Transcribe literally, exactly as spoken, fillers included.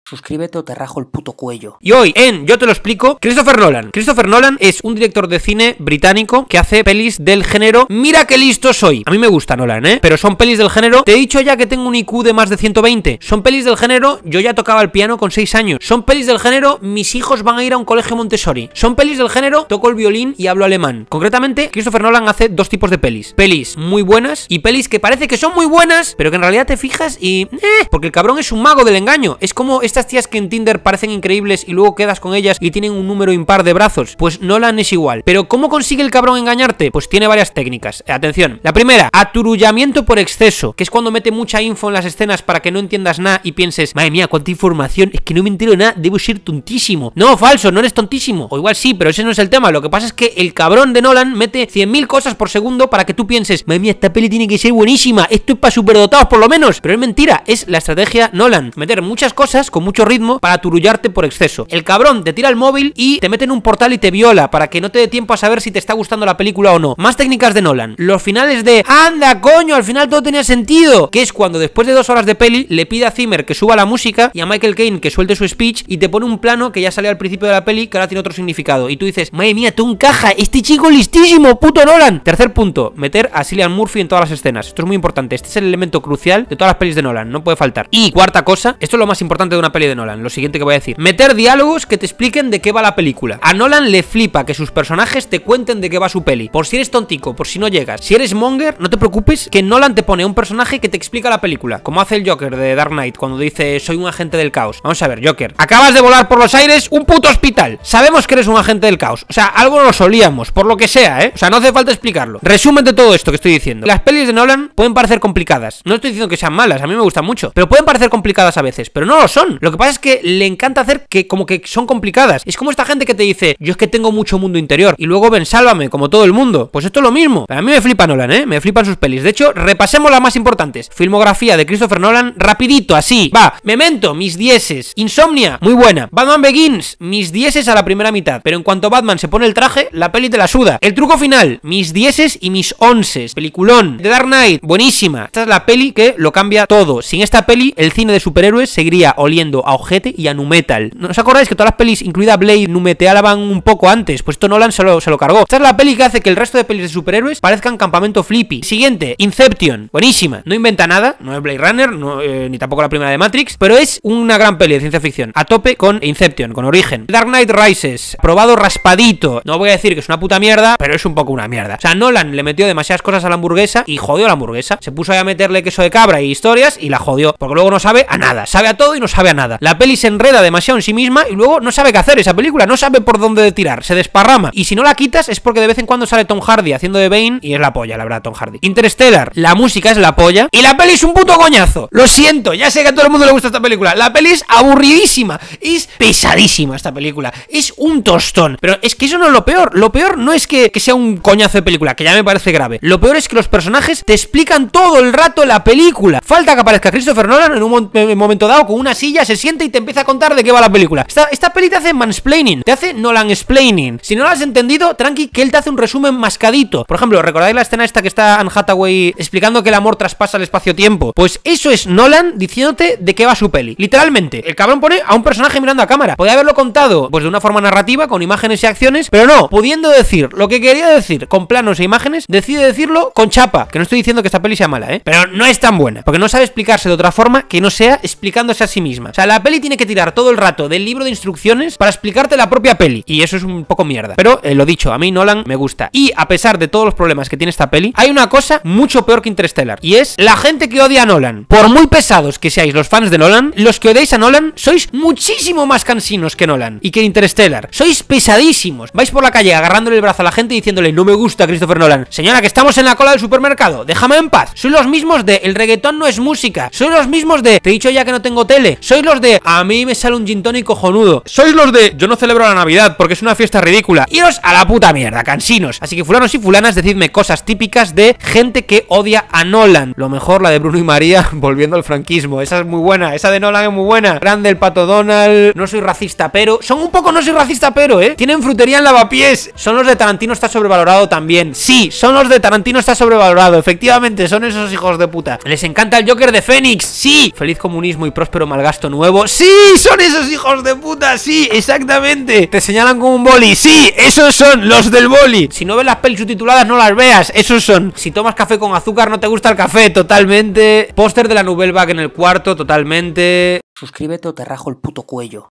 Suscríbete o te rajo el puto cuello. Y hoy en Yo te lo explico, Christopher Nolan. Christopher Nolan es un director de cine británico que hace pelis del género mira qué listo soy. A mí me gusta Nolan, ¿eh? Pero son pelis del género, te he dicho ya que tengo un I Q de más de ciento veinte. Son pelis del género, yo ya tocaba el piano con seis años. Son pelis del género, mis hijos van a ir a un colegio Montessori. Son pelis del género, toco el violín y hablo alemán. Concretamente, Christopher Nolan hace dos tipos de pelis. Pelis muy buenas y pelis que parece que son muy buenas, pero que en realidad te fijas y... Eh, porque el cabrón es un mago del engaño. Es como estas tías que en Tinder parecen increíbles y luego quedas con ellas y tienen un número impar de brazos. Pues Nolan es igual. Pero ¿cómo consigue el cabrón engañarte? Pues tiene varias técnicas. Atención. La primera, aturullamiento por exceso, que es cuando mete mucha info en las escenas para que no entiendas nada y pienses, madre mía, cuánta información, es que no me entero de nada, debo ser tontísimo. No, falso, no eres tontísimo. O igual sí, pero ese no es el tema. Lo que pasa es que el cabrón de Nolan mete cien mil cosas por segundo para que tú pienses, madre mía, esta peli tiene que ser buenísima, esto es para superdotados por lo menos. Pero es mentira, es la estrategia Nolan. Meter muchas cosas con mucho ritmo para aturullarte por exceso. El cabrón te tira el móvil y te mete en un portal y te viola para que no te dé tiempo a saber si te está gustando la película o no. Más técnicas de Nolan. Los finales de anda, coño, al final todo tenía sentido. Que es cuando después de dos horas de peli le pide a Zimmer que suba la música y a Michael Caine que suelte su speech y te pone un plano que ya sale al principio de la peli que ahora tiene otro significado. Y tú dices, madre mía, tú encaja, este chico listísimo, puto Nolan. Tercer punto, meter a Cillian Murphy en todas las escenas. Esto es muy importante. Este es el elemento crucial de todas las pelis de Nolan. No puede faltar. Y cuarta cosa, esto es lo más importante de una peli de Nolan. Lo siguiente que voy a decir, meter diálogos que te expliquen de qué va la película. A Nolan le flipa que sus personajes te cuenten de qué va su peli. Por si eres tontico, por si no llegas. Si eres monger, no te preocupes que Nolan te pone un personaje que te explica la película. Como hace el Joker de Dark Knight cuando dice soy un agente del caos. Vamos a ver, Joker, acabas de volar por los aires un puto hospital. Sabemos que eres un agente del caos. O sea, algo lo solíamos, por lo que sea, ¿eh? O sea, no hace falta explicarlo. Resumen de todo esto que estoy diciendo. Las pelis de Nolan pueden parecer complicadas. No estoy diciendo que sean malas, a mí me gustan mucho, pero pueden parecer complicadas a veces, pero no lo son. Lo que pasa es que le encanta hacer que como que son complicadas. Es como esta gente que te dice, yo es que tengo mucho mundo interior y luego ven Sálvame, como todo el mundo. Pues esto es lo mismo. A mí me flipa Nolan, ¿eh? Me flipan sus pelis. De hecho, repasemos las más importantes. Filmografía de Christopher Nolan, rapidito, así. Va, Memento, mis dieces. Insomnia, muy buena. Batman Begins, mis dieces a la primera mitad. Pero en cuanto Batman se pone el traje, la peli te la suda. El truco final, mis dieces y mis onces. Peliculón. The Dark Knight, buenísima. Esta es la peli que lo cambia todo. Sin esta peli, el cine de superhéroes seguiría oliendo a ojete y a nu metal. ¿No os acordáis que todas las pelis, incluida Blade, numeteaban un poco antes? Pues esto Nolan se lo, se lo cargó. Esta es la peli que hace que el resto de pelis de superhéroes parezcan Campamento Flippy. Siguiente, Inception, buenísima. No inventa nada, no es Blade Runner, no, eh, ni tampoco la primera de Matrix, pero es una gran peli de ciencia ficción. A tope con Inception, con Origen. Dark Knight Rises, probado raspadito. No voy a decir que es una puta mierda, pero es un poco una mierda. O sea, Nolan le metió demasiadas cosas a la hamburguesa y jodió a la hamburguesa. Se puso ahí a meterle queso de cabra y historias y la jodió, porque luego no sabe a nada. Sabe a todo y no sabe a nada. La peli se enreda demasiado en sí misma y luego no sabe qué hacer esa película, no sabe por dónde tirar, se desparrama. Y si no la quitas es porque de vez en cuando sale Tom Hardy haciendo de Bane y es la polla, la verdad, Tom Hardy. Interstellar, la música es la polla y la peli es un puto coñazo. Lo siento, ya sé que a todo el mundo le gusta esta película. La peli es aburridísima, es pesadísima esta película, es un tostón. Pero es que eso no es lo peor. Lo peor no es que, que sea un coñazo de película, que ya me parece grave. Lo peor es que los personajes te explican todo el rato la película. Falta que aparezca Christopher Nolan en un mo en momento dado con una silla, se siente y te empieza a contar de qué va la película. Esta, esta peli te hace mansplaining, te hace Nolan-splaining. Si no lo has entendido, tranqui, que él te hace un resumen mascadito. Por ejemplo, ¿recordáis la escena esta que está Anne Hathaway explicando que el amor traspasa el espacio-tiempo? Pues eso es Nolan diciéndote de qué va su peli. Literalmente, el cabrón pone a un personaje mirando a cámara. Podría haberlo contado, pues de una forma narrativa, con imágenes y acciones, pero no, pudiendo decir lo que quería decir con planos e imágenes, decide decirlo con chapa. Que no estoy diciendo que esta peli sea mala, ¿eh? Pero no es tan buena, porque no sabe explicarse de otra forma que no sea explicándose a sí misma. O sea, la peli tiene que tirar todo el rato del libro de instrucciones para explicarte la propia peli, y eso es un poco mierda. Pero, eh, lo dicho, a mí Nolan me gusta. Y a pesar de todos los problemas que tiene esta peli, hay una cosa mucho peor que Interstellar, y es la gente que odia a Nolan. Por muy pesados que seáis los fans de Nolan, los que odiáis a Nolan sois muchísimo más cansinos que Nolan y que Interstellar. Sois pesadísimos. Vais por la calle agarrándole el brazo a la gente y diciéndole no me gusta Christopher Nolan. Señora, que estamos en la cola del supermercado, déjame en paz. Sois los mismos de el reggaetón no es música. Sois los mismos de te he dicho ya que no tengo tele. Sois los de a mí me sale un gin tonic cojonudo. Sois los de yo no celebro la Navidad porque es una fiesta ridícula. Iros a la puta mierda, cansinos. Así que fulanos y fulanas, decidme cosas típicas de gente que odia a Nolan. Lo mejor, la de Bruno y María volviendo al franquismo. Esa es muy buena, esa de Nolan es muy buena. Grande el Pato Donald. No soy racista pero son un poco no soy racista pero, eh. Tienen frutería en Lavapiés. Son los de Tarantino está sobrevalorado también. Sí, son los de Tarantino está sobrevalorado. Efectivamente, son esos hijos de puta. Les encanta el Joker de Fénix. Sí. Feliz comunismo y próspero malgasto nunca. nuevo. ¡Sí! ¡Son esos hijos de puta! ¡Sí! ¡Exactamente! Te señalan con un boli. ¡Sí! ¡Esos son los del boli! Si no ves las pelis subtituladas, no las veas. Esos son. Si tomas café con azúcar, no te gusta el café. Totalmente. Póster de la Nouvelle Vague en el cuarto. Totalmente. Suscríbete o te rajo el puto cuello.